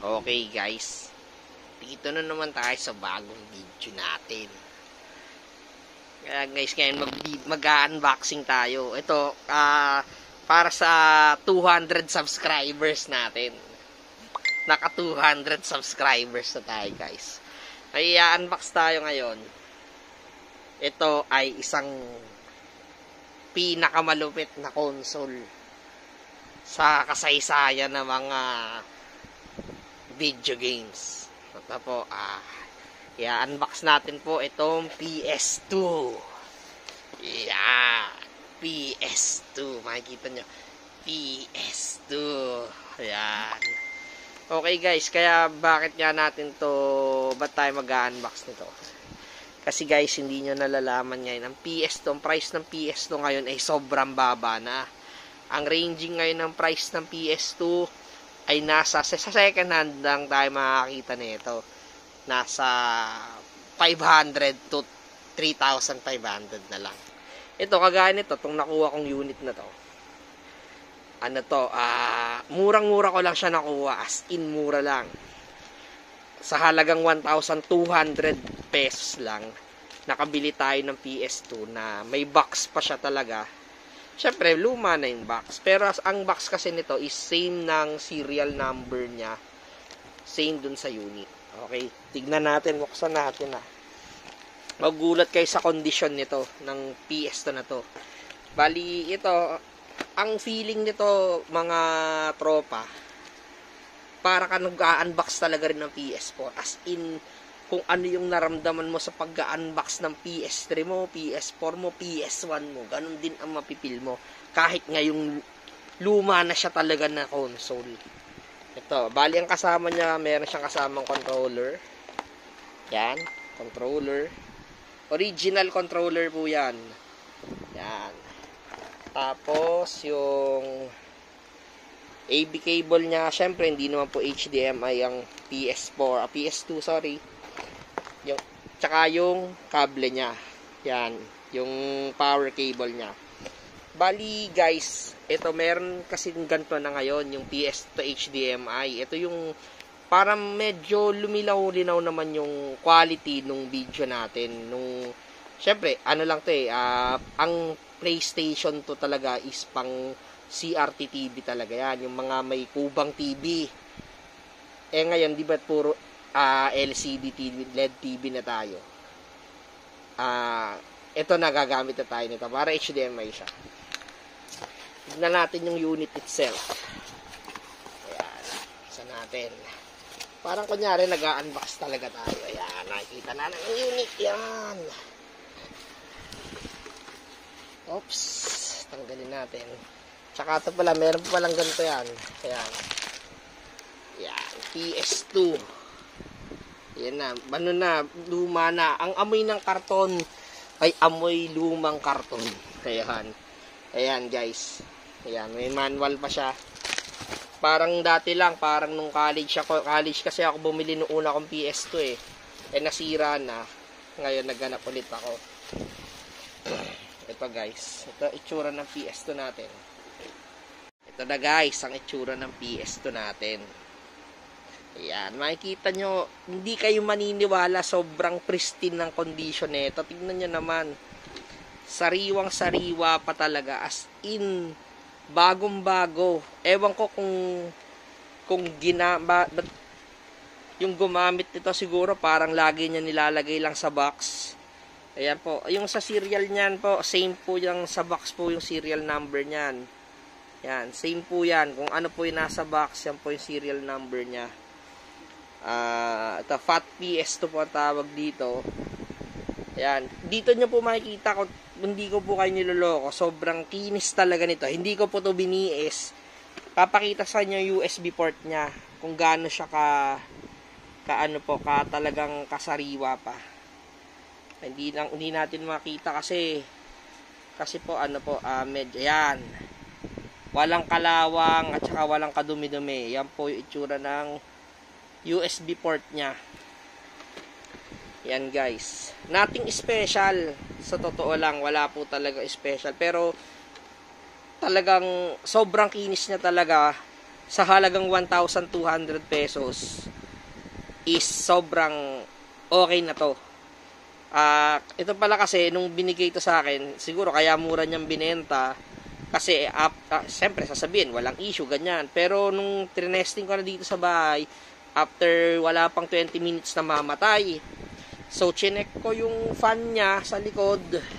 Okay guys, dito na naman tayo sa bagong video natin. Kaya guys, ngayon mag-unboxing tayo. Ito, para sa 200 subscribers natin. Naka 200 subscribers na tayo guys. Ay unbox tayo ngayon. Ito ay isang pinakamalupit na console sa kasaysayan ng mga video games. Ito po, i-unbox natin po itong PS2. Yan, PS2. Makikita nyo, PS2. Ayan. Okay guys, kaya bakit nga natin to, ba't tayo mag-unbox nito? Kasi guys, hindi nyo nalalaman ngayon, ang PS2, ang price ng PS2 ngayon ay sobrang baba na. Ang ranging ngayon ng price ng PS2 ay nasa, sa second hand lang tayo makakita nito. Nasa 500 to 3,500 na lang. Ito, kagaya nito, itong nakuha kong unit na to. Ano to, murang-mura ko lang siya nakuha, as in mura lang. Sa halagang 1,200 pesos lang, nakabili tayo ng PS2 na may box pa siya talaga. Siyempre, luma na yung box. Pero ang box kasi nito is same ng serial number niya. Same dun sa unit. Okay, tignan natin, buksan natin Magulat kayo sa condition nito, ng PS2 na to. Bali, ito, ang feeling nito, mga tropa, para ka nag-unbox talaga rin ng PS4. As in, kung ano yung naramdaman mo sa pag-unbox ng PS3 mo, PS4 mo, PS1 mo, ganun din ang mapipil mo. Kahit ngayong luma na siya talaga na console. Ito, bali ang kasama niya, meron siyang kasamang controller. Yan, controller. Original controller po yan. Yan. Tapos, yung AV cable niya, syempre hindi naman po HDMI ang PS2, sorry. Tsaka yung kable niya. Yan, yung power cable niya. Bali guys, ito meron kasi ganito na ngayon, yung PS2 HDMI. Ito yung parang medyo lumilaw-linaw naman yung quality nung video natin. Syempre, ano lang to ang PlayStation to talaga is pang CRT TV talaga yan. Yung mga may kubang TV. Ngayon, di ba puro LCD TV, LED TV na tayo. Ito na gagamit na tayo nito. Para HDMI siya. Tignan natin yung unit itself. Ayan. Isa natin. Parang kunyari nag-unbox talaga tayo. Ayan. Nakikita na ng unit. Yan. Oops. Tanggalin natin. Tsaka ito pala, meron pa palang ganito yan. Ayan. Ayan. PS2. Ayan na. Ano na, luma na. Ang amoy ng karton ay amoy lumang karton. Ayan. Ayan guys. Ayan. May manual pa siya. Parang dati lang. Parang nung college kasi ako bumili nung una kong PS2 nasira na. Ngayon naghanap ulit ako. Ito guys. Ito itsura ng PS2 natin. Ito na guys, ang itsura ng PS2 natin. Ayan, makikita nyo, hindi kayo maniniwala, sobrang pristine ng condition nito. Tingnan nyo naman, sariwang-sariwa pa talaga, as in, bagong-bago. Ewan ko kung yung gumamit nito siguro, parang lagi niya nilalagay lang sa box. Ayan po, yung sa serial niyan po, same po yung sa box po yung serial number niyan. Yan, same po yan. Kung ano po yung nasa box, yan po yung serial number niya. Ito, Fat PS2 po ang tawag dito. Yan. Dito nyo po makikita, kung hindi ko po kayo niloloko, sobrang kinis talaga nito. Hindi ko po to biniis. Papakita sa inyo yung USB port niya. Kung gaano siya talagang kasariwa pa. Hindi natin makita kasi po medyo, yan. Walang kalawang at saka walang kadumi-dumi. Yan po yung itsura ng USB port niya. Yan guys. Nothing special. Sa totoo lang, wala po talaga special. Pero talagang sobrang kinis niya talaga. sa halagang 1,200 pesos is sobrang okay na to. Ito pala kasi, nung binigay ito sa akin, siguro kaya mura niyang binenta, kasi siyempre sasabihin, walang issue, ganyan. Pero nung trinesting ko na dito sa bahay, after wala pang 20 minutes na mamatay. So, chinek ko yung fan niya sa likod.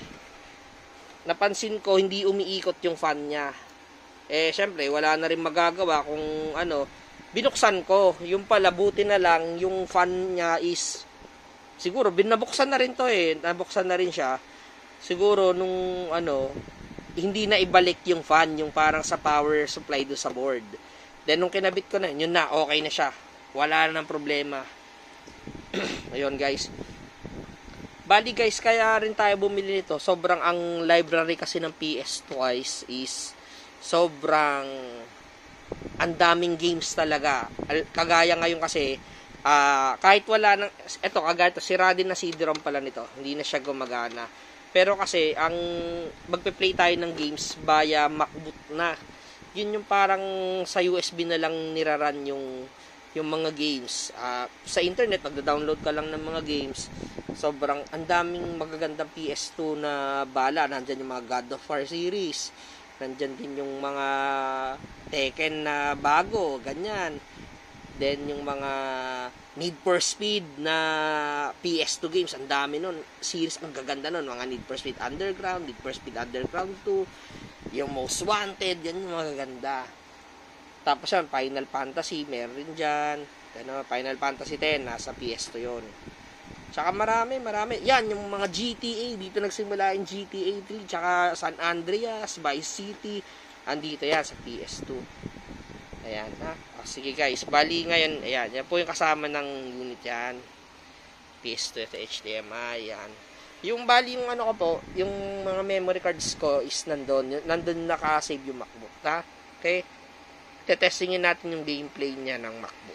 Napansin ko, hindi umiikot yung fan niya. Siyempre, wala na rin magagawa kung ano. Binuksan ko, yung pala, buti na lang, yung fan niya is siguro, binabuksan na rin to nabuksan na rin siya. Siguro, nung hindi na ibalik yung fan, yung parang sa power supply do sa board. Then, nung kinabit ko na, yun na, okay na siya. Wala na ng problema. Ayun, guys. Bali, guys, kaya rin tayo bumili nito. Sobrang, ang library kasi ng PS Twice is sobrang ang daming games talaga. Kagaya ngayon kasi, kahit wala nang, eto kagaya ito, sira din na CD-ROM pala nito, hindi na siya gumagana. Pero kasi ang magpe-play tayo ng games via MacBook na, yun yung parang sa USB na lang niraran yung mga games. Sa internet magda-download ka lang ng mga games. Sobrang ang daming magagandang PS2 na bala. Nandyan yung mga God of War series, nandyan din yung mga Tekken na bago, ganyan. Then, yung mga Need for Speed na PS2 games, ang dami nun. Series, ang gaganda nun. Mga Need for Speed Underground, Need for Speed Underground 2, yung Most Wanted, yan yung mga gaganda. Tapos yan, Final Fantasy, meron rin dyan. Final Fantasy 10, nasa PS2 yun. Tsaka marami. Yan, yung mga GTA, dito nagsimula yung GTA 3, tsaka San Andreas, Vice City, andito yan sa PS2. Ayan, sige guys, bali ngayon, ayan, yan po yung kasama ng unit yan. PS2 at HDMI, yan. Yung bali yung ko po, yung mga memory cards ko is nandun naka-save yung MacBook, okay? Tetestingin natin yung gameplay niya ng MacBook.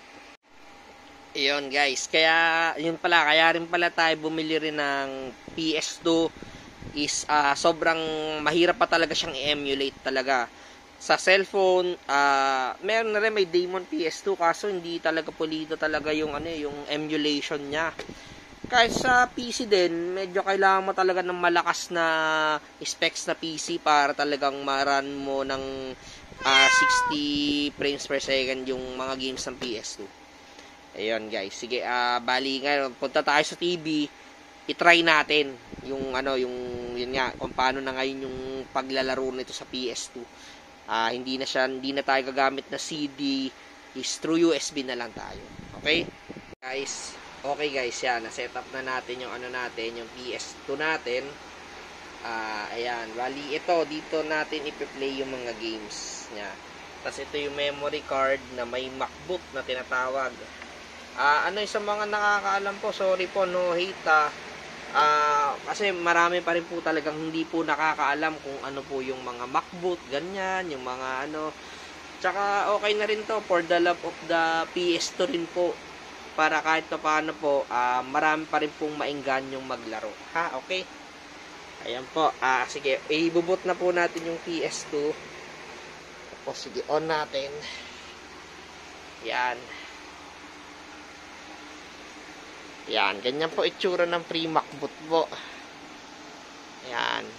Ayun guys, kaya rin pala tayo bumili rin ng PS2 is sobrang mahirap pa talaga siyang i-emulate talaga. Sa cellphone, meron na rin may Daemon PS2 kaso hindi talaga pulido talaga yung yung emulation niya. Kahit sa PC din, medyo kailangan mo talaga ng malakas na specs na PC para talagang ma-run mo ng 60 frames per second yung mga games ng PS2. Ayun guys, sige, bali ngayon punta tayo sa TV, i-try natin yung yun nga kung paano na ngayon yung paglalaro nito sa PS2. Hindi na tayo gagamit na CD, is through USB na lang tayo. Okay? Okay guys, yan, na-set up na natin yung yung PS2 natin. Ayan, bali ito dito natin ipe-play yung mga games niya. Tapos ito yung memory card na may MacBook na tinatawag. Sa mga nakakaalam po, sorry po, no hate kasi marami pa rin po talagang hindi po nakakaalam kung ano po yung mga MacBook, ganyan, yung mga tsaka okay na rin to for the love of the PS2 rin po, para kahit pa paano po, marami pa rin pong mainggan yung maglaro, okay? Ayan po, sige, ibubot na po natin yung PS2. Tapos sige, on natin. Yan. Yan, ganyan po itsura ng free MacBook po. Yan.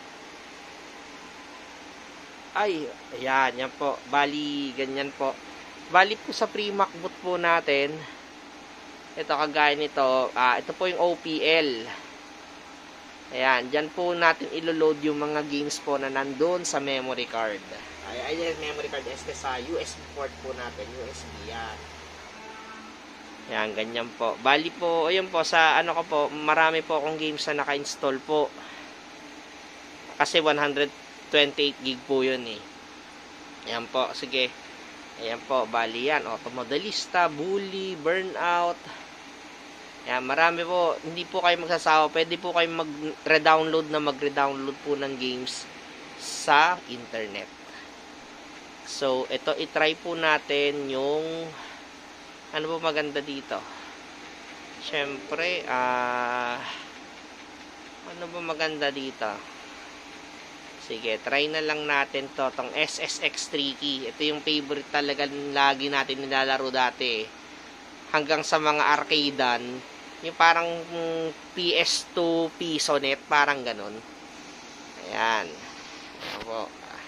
Ayan, yan po. Bali, ganyan po. Bali po sa free MacBook po natin, ito kagaya nito, ito po yung OPL. Ayan, dyan po natin ilo-load yung mga games po na nandun sa memory card. Ayan, memory card, sa USB port po natin, USB, yan. Yan, ganyan po. Bali po, ayun po, sa ko po, marami po akong games na naka-install po. Kasi 128 gig po yun eh. Ayan po, sige. Ayan po, bali yan. Automodelista, Bully, Burnout. Ayan, marami po. Hindi po kayo magsasawa. Pwede po kayo mag-redownload po ng games sa internet. So, ito, itry po natin yung ano po maganda dito? Siyempre, ano ba maganda dito? Sige, try na lang natin to, tong SSX Tricky. Ito yung favorite talaga lagi natin nilalaro dati. Hanggang sa mga arcadean, yung parang PS2 Pisonet, parang ganun. Ayan. Ayan po.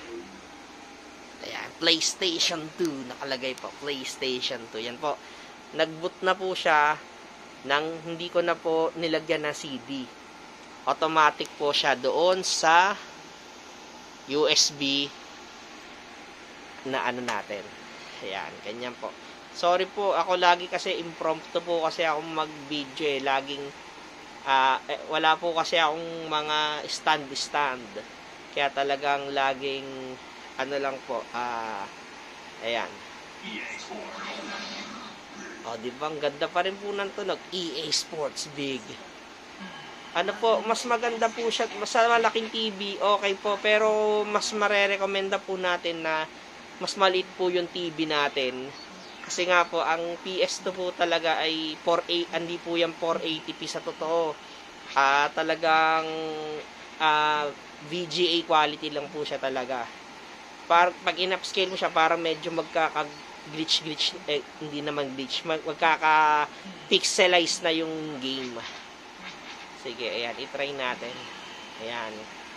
Ayan, PlayStation 2, nakalagay po, PlayStation 2. Yan po. Nag-boot na po siya nang hindi ko na po nilagyan ng CD. Automatic po siya doon sa USB na ano natin. Ayan, ganyan po. Sorry po, ako lagi kasi impromptu po kasi ako mag-video eh. Laging, wala po kasi akong mga stand. Kaya talagang laging, ano lang po, ayan. O, diba, ang ganda pa rin po ng tunog. EA Sports Big. Ano po, mas maganda po siya, mas malaking TV, okay po, pero mas marerekomenda po natin na mas maliit po yung TV natin. Kasi nga po, ang PS2 po talaga ay 480, hindi po yan 480p sa totoo. Talagang VGA quality lang po siya talaga. Pag in-upscale mo siya, parang medyo magkaka-glitch, hindi naman glitch, magkaka-pixelize na yung game. Sige, ayan, itry natin. Ayan.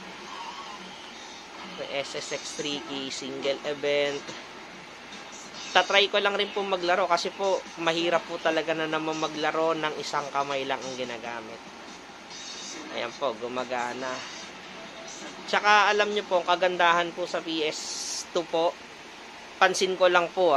SSX Tricky, single event. Tatry ko lang rin po maglaro kasi po, mahirap po talaga na naman maglaro ng isang kamay lang ang ginagamit. Ayan po, gumagana. Tsaka alam nyo po, kagandahan po sa PS2 po, pansin ko lang po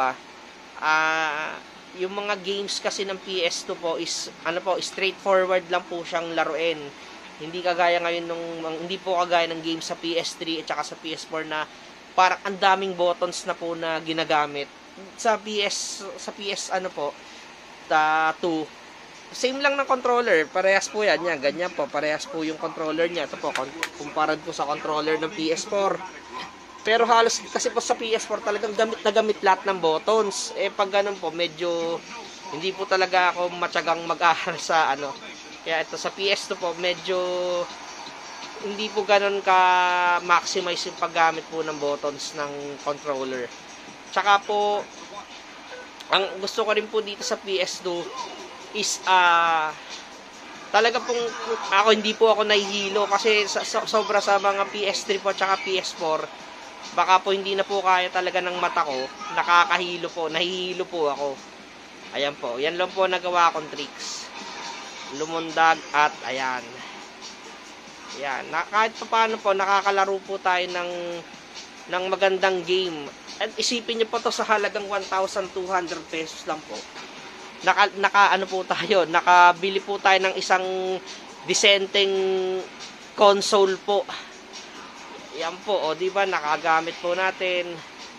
yung mga games kasi ng PS2 po is ano po, straightforward lang po siyang laruin. Hindi kagaya ngayon hindi po kagaya ng game sa PS3 at saka sa PS4 na parang ang daming buttons na po na ginagamit. Sa PS ano po, 2, same lang ng controller, parehas po yan, ganyan po, parehas po yung controller niya. Ito po, kumpara po sa controller ng PS4. Pero halos kasi po sa PS4 talagang gamit na gamit lahat ng buttons. Pag ganun po, medyo hindi po talaga ako matyagang mag-aaral sa ano. Kaya ito sa PS2 po, medyo hindi po ganun ka-maximize yung paggamit po ng buttons ng controller. Tsaka po, ang gusto ko rin po dito sa PS2 is talaga pong ako hindi po ako nahihilo kasi sobra sa mga PS3 po tsaka PS4. Baka po hindi na po kaya talaga ng mata ko. Nakakahilo po. Nahihilo po ako. Ayan po. Yan lang po nagawa akong tricks. Lumundag at ayan. Ayan. Kahit pa paano po, nakakalaro po tayo ng magandang game. At isipin nyo po to sa halagang 1,200 pesos lang po. Ano po tayo? Nakabili po tayo ng isang disenteng console po. Yan po, o di ba nakagamit po natin.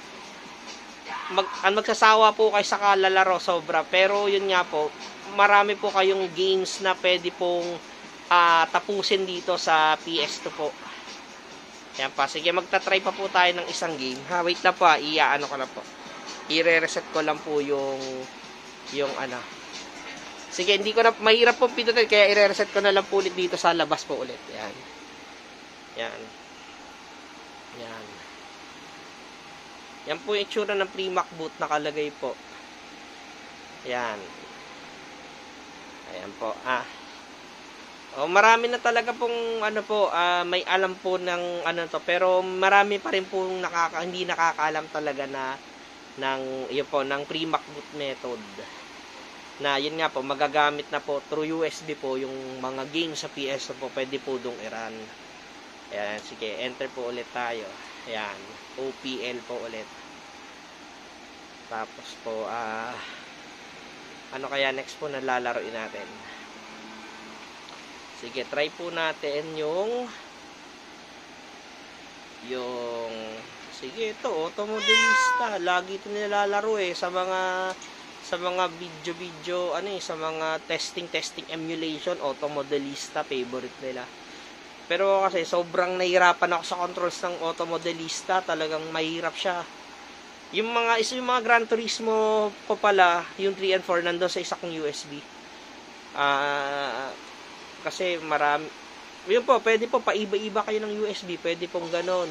Magsasawa po kayo sa kalalaro sobra, pero yun nga po, marami po kayong games na pwede pong tapusin dito sa PS2 po. Yan pa, sige, magta-try pa po tayo ng isang game. Wait na po, iaano ko na po. I-reset ko lang po yung ano. Sige, hindi ko na, mahirap po pindutin, kaya i-reset ko na lang po ulit dito sa labas po ulit. Yan. Yan. Yan. Yan po yung itsura ng pre-Mac boot nakalagay po. Yan. Ayan po. Marami na talaga pong ano po, may alam po ng ano to, pero marami pa rin pong hindi nakakaalam talaga na ng pre-Mac boot method. Na yun nga po, magagamit na po through USB po yung mga games sa PS po, pwede po dong i-run. Ayan, sige, enter po ulit tayo. Ayan, OPL po ulit. Tapos po, ano kaya next po na lalaroin natin? Sige, try po natin yung sige, ito, Automodelista. Lagi ito nilalaro sa mga video, sa mga testing emulation, Automodelista, favorite nila. Pero kasi sobrang nahihirapan ako sa controls ng Automodelista, talagang mahirap siya. Yung mga Gran Turismo po pala, yung 3 and 4 nandoon sa isang USB. Kasi Yun po, pwede po, paiba-iba kayo ng USB. Pwede pong ganon.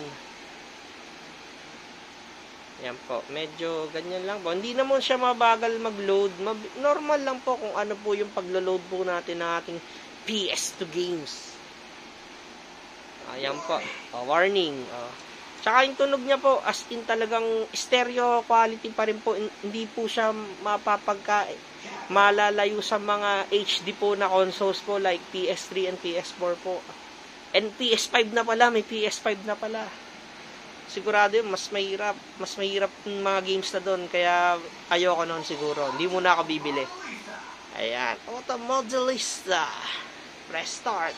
Yan po, medyo ganyan lang po. Hindi naman siya mabagal mag-load. Normal lang po kung ano po yung paglo-load po natin ng ating PS2 games. Ayan po. Warning. Tsaka yung tunog niya po, as in talagang stereo quality pa rin po. Hindi po siya malalayo sa mga HD po na consoles po like PS3 and PS4 po. And PS5 na pala, may PS5 na pala. Sigurado yun, mas mahirap yung mga games na doon, kaya ayoko noon siguro. Hindi muna ako bibili. Ayan, Automodelista. Press start.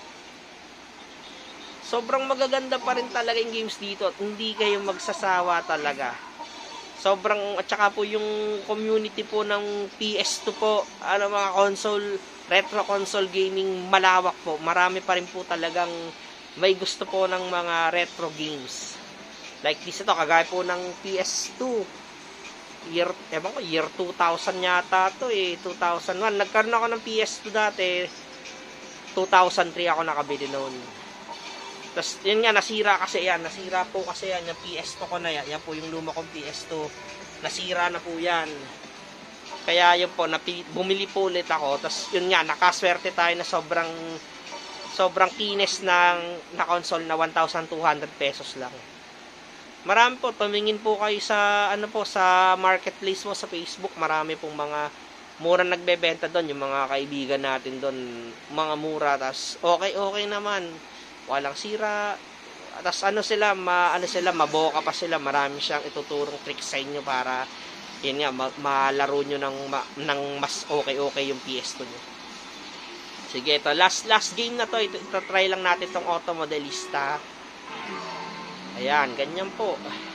Sobrang magaganda pa rin talaga yung games dito at hindi kayo magsasawa talaga. At saka po yung community po ng PS2 po, mga console, retro console gaming, malawak po. Marami pa rin po talagang may gusto po ng mga retro games. Like this ito, kagaya po ng PS2. Year 2000 yata to 2001. Nagkaroon ako ng PS2 dati. 2003 ako nakabili noon. Tapos, yun nga, nasira po kasi yan, yung PS2 ko na yan. Yan po yung luma kong PS2. Nasira na po yan. Kaya yun po, bumili po ulit ako. Tapos, yun nga, nakaswerte tayo na sobrang kines na console na 1,200 pesos lang. Marami po, tumingin po kayo sa, sa marketplace mo, sa Facebook. Marami pong mga murang nagbebenta doon. Yung mga kaibigan natin doon, mga mura. Tapos, okay naman. Walang sira. Tapos maboka pa sila. Marami siyang ituturong tricks sa inyo para yun nga, malaro nyo ng mas okay yung PS2 nyo. Sige, ito. Last game na to. Ito try lang natin tong Automodelista. Ayan, ganyan po.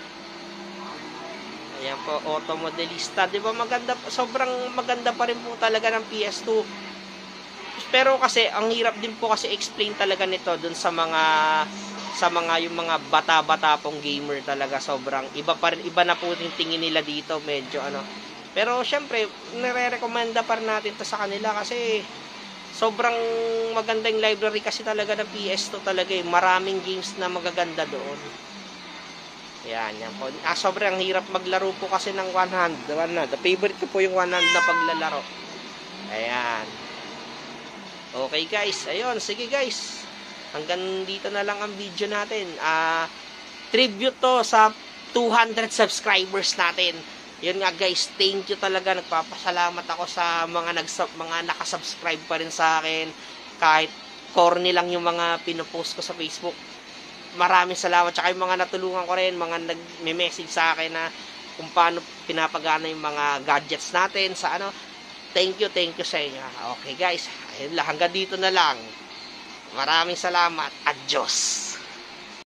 Ayan po, Automodelista. Di ba maganda? Sobrang maganda pa rin po talaga ng PS2. Pero kasi ang hirap din po kasi explain talaga nito dun sa mga yung mga bata-bata pong gamer talaga. Sobrang iba na po yung tingin nila dito, medyo Pero syempre, nire-recommenda pa rin natin to sa kanila kasi sobrang magandang library kasi talaga ng PS2 talaga eh. Maraming games na magaganda doon. Yan po. Sobrang hirap maglaro po kasi ng one hand. The favorite ko po yung one hand na paglalaro. Ayan. Okay guys, ayun, sige guys. Hanggang dito na lang ang video natin. Tribute to sa 200 subscribers natin. Yun nga guys, thank you talaga. Nagpapasalamat ako sa mga nakasubscribe pa rin sa akin. Kahit corny lang yung mga pinopost ko sa Facebook. Maraming salamat. Tsaka yung mga natulungan ko rin, mga nagme-message sa akin na kung paano pinapagana yung mga gadgets natin sa Thank you sa inyo. Okay guys, ayun lang, hanggang dito na lang. Maraming salamat. Adios.